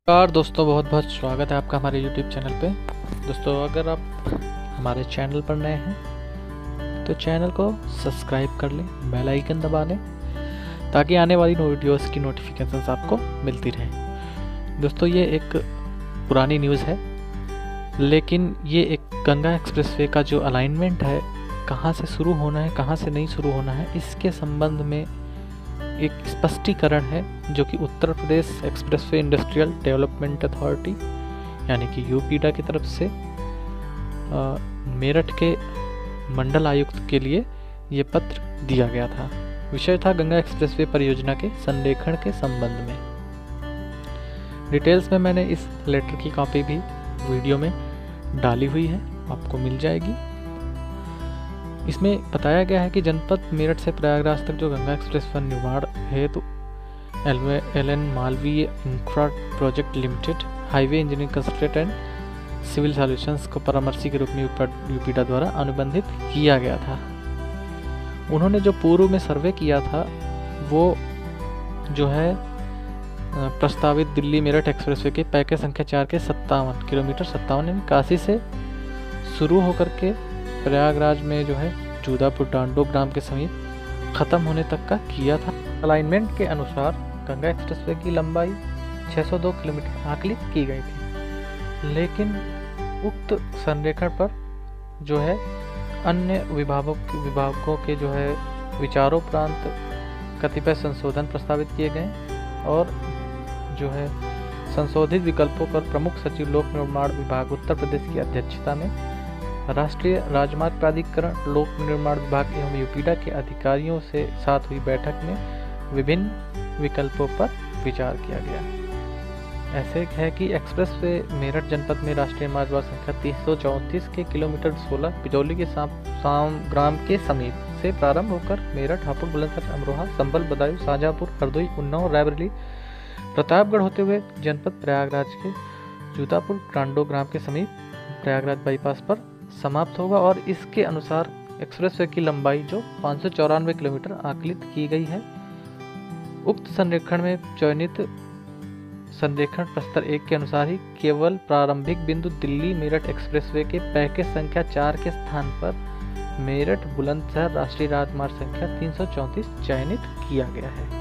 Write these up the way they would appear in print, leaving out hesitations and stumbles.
नमस्कार दोस्तों, बहुत बहुत स्वागत है आपका हमारे YouTube चैनल पे। दोस्तों, अगर आप हमारे चैनल पर नए हैं तो चैनल को सब्सक्राइब कर लें, बेल आइकन दबा लें ताकि आने वाली वीडियोस की नोटिफिकेशंस आपको मिलती रहें। दोस्तों, ये एक पुरानी न्यूज़ है, लेकिन ये एक गंगा एक्सप्रेसवे का जो अलाइनमेंट है, कहाँ से शुरू होना है, कहाँ से नहीं शुरू होना है, इसके संबंध में एक स्पष्टीकरण है जो कि Uttar Pradesh expressway industrial development authority यानी कि यूपीडा की तरफ से मेरठ के मंडल आयुक्त के लिए ये पत्र दिया गया था। विषय था गंगा एक्सप्रेसवे परियोजना के संरेखण के संबंध में। डिटेल्स में मैंने इस लेटर की कॉपी भी वीडियो में डाली हुई है, आपको मिल जाएगी। इसमें बताया गया है कि जनपद मेरठ से प्रयागराज तक जो गंगा एक्सप्रेस का निर्माण हेतु L N Malviya infra project limited highway engineering consultant and civil solutions को परामर्शी के रूप में यूपीडा द्वारा अनुबंधित किया गया था। उन्होंने जो पूर्व में सर्वे किया था वो जो है प्रस्तावित दिल्ली मेरठ एक्सप्रेसवे के पैकेज संख्या 4 के 57 किलोमीटर 57 यानी काशी से शुरू होकर के प्रयागराज में जो है जूदापुर डांडो ग्राम के समीप खत्म होने तक का किया था। अलाइनमेंट के अनुसार गंगा एक्सप्रेसवे की लंबाई 602 किलोमीटर आकलित की गई थी, लेकिन उक्त संरेखण पर जो है अन्य विभागों के जो है विचारोपरांत कतिपय संशोधन प्रस्तावित किए गए और जो है संशोधित विकल्पों पर प्रमुख सचिव लोक निर्माण विभाग उत्तर प्रदेश की अध्यक्षता में राष्ट्रीय राजमार्ग प्राधिकरण लोक निर्माण विभाग एवं यूपीडा के अधिकारियों से साथ हुई बैठक में विभिन्न विकल्पों पर विचार किया गया। ऐसे है कि एक्सप्रेसवे मेरठ जनपद में राष्ट्रीय मार्ग संख्या 334 के किलोमीटर 16 बिजौली के साम ग्राम के समीप से प्रारंभ होकर मेरठ, हापुड़, बुलंदशहर, अमरोहा, संभल, बदायूं, शाहजहांपुर, हरदोई, उन्नाव, रायबरेली, प्रतापगढ़ होते हुए जनपद प्रयागराज के जूदापुर डांडो ग्राम के समीप प्रयागराज बाईपास पर समाप्त होगा और इसके अनुसार एक्सप्रेसवे की लंबाई जो 594 किलोमीटर आकलित की गई है। उक्त संरेखण में चयनित संरेखण प्रस्तर 1 के अनुसार ही केवल प्रारंभिक बिंदु दिल्ली मेरठ एक्सप्रेसवे के पैकेज संख्या 4 के स्थान पर मेरठ बुलंदशहर राष्ट्रीय राजमार्ग संख्या 334 चयनित किया गया है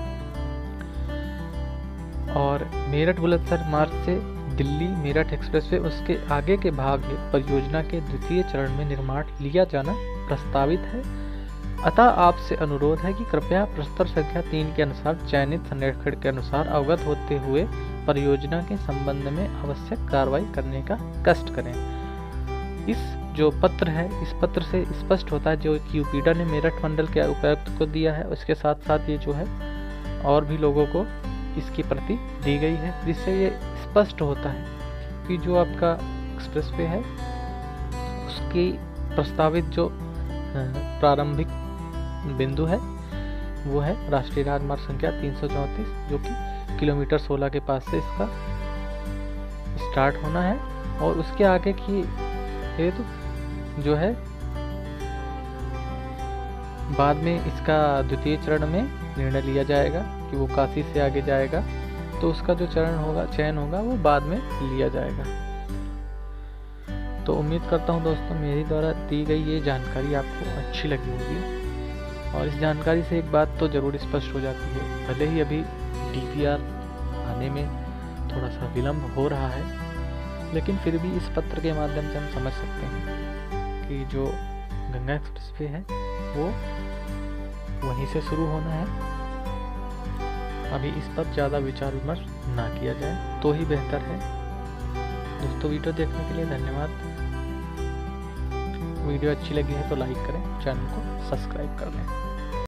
और मेरठ बुलंदशहर मार्ग से दिल्ली मेरठ एक्सप्रेसवे उसके आगे के भाग परियोजना के द्वितीय चरण में निर्माण लिया जाना प्रस्तावित है। अतः आपसे अनुरोध है कि कृपया प्रस्तर संख्या 3 के अनुसार चयनित संरेखण के अनुसार अवगत होते हुए परियोजना के संबंध में आवश्यक कार्रवाई करने का कष्ट करें। इस जो पत्र है, इस पत्र से स्पष्ट होता है जो कि यूपीडा ने मेरठ मंडल के उपायुक्त को दिया है, उसके साथ साथ ये जो है और भी लोगों को इसकी प्रति दी गई है, जिससे ये स्पष्ट होता है कि जो आपका एक्सप्रेसवे है उसकी प्रस्तावित जो प्रारंभिक बिंदु है वो है राष्ट्रीय राजमार्ग संख्या 334 जो कि किलोमीटर 16 के पास से इसका स्टार्ट होना है और उसके आगे की हेतु जो है बाद में इसका द्वितीय चरण में निर्णय लिया जाएगा कि वो काशी से आगे जाएगा, तो उसका जो चयन होगा वो बाद में लिया जाएगा। तो उम्मीद करता हूँ दोस्तों मेरी द्वारा दी गई ये जानकारी आपको अच्छी लगी होगी और इस जानकारी से एक बात तो ज़रूर स्पष्ट हो जाती है, भले ही अभी डीपीआर आने में थोड़ा सा विलम्ब हो रहा है, लेकिन फिर भी इस पत्र के माध्यम से हम समझ सकते हैं कि जो गंगा एक्सप्रेसवे है वो वहीं से शुरू होना है। अभी इस पर ज़्यादा विचार विमर्श ना किया जाए तो ही बेहतर है। दोस्तों, वीडियो देखने के लिए धन्यवाद। वीडियो अच्छी लगी है तो लाइक करें, चैनल को सब्सक्राइब कर लें।